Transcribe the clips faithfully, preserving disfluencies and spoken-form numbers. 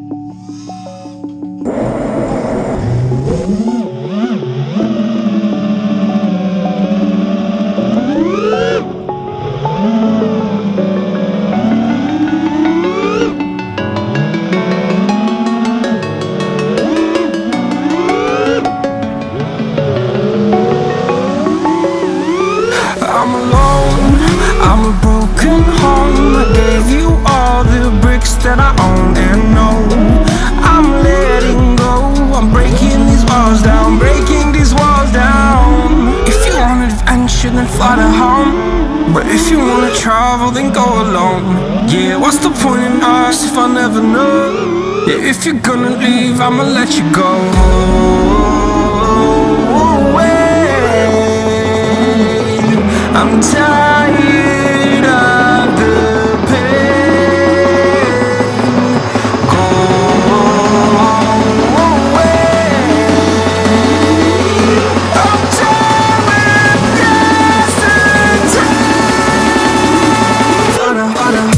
I'm alone, I'm a broken home. I gave you all the bricks that I own and know. I'm letting go, I'm breaking these walls down, breaking these walls down. If you want adventure, then fly to home. But if you wanna travel, then go alone. Yeah, what's the point in us if I never know? Yeah, if you're gonna leave, I'ma let you go. I'm tired of the pain. Go away. I'm tired of yesterday. Harder, harder.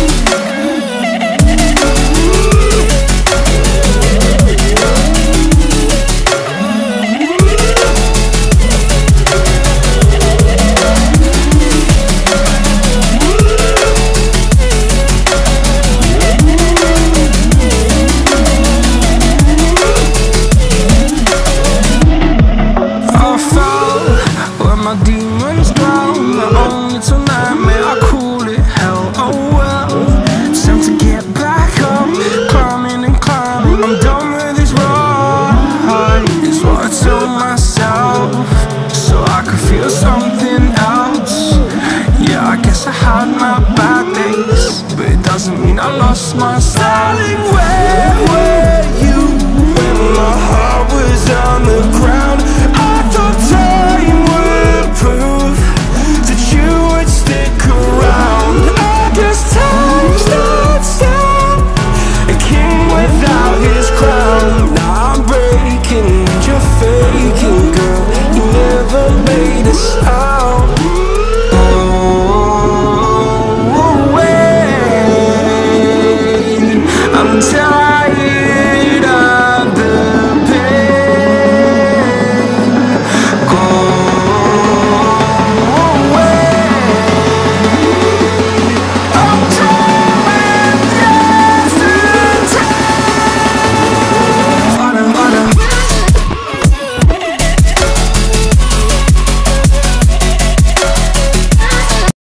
My demons drown, my own little nightmare, I call it hell, oh well. It's time to get back up, climbing and climbing. I'm done with this ride, is what I tell myself, so I could feel something else. Yeah, I guess I had my bad days, but it doesn't mean I lost my style.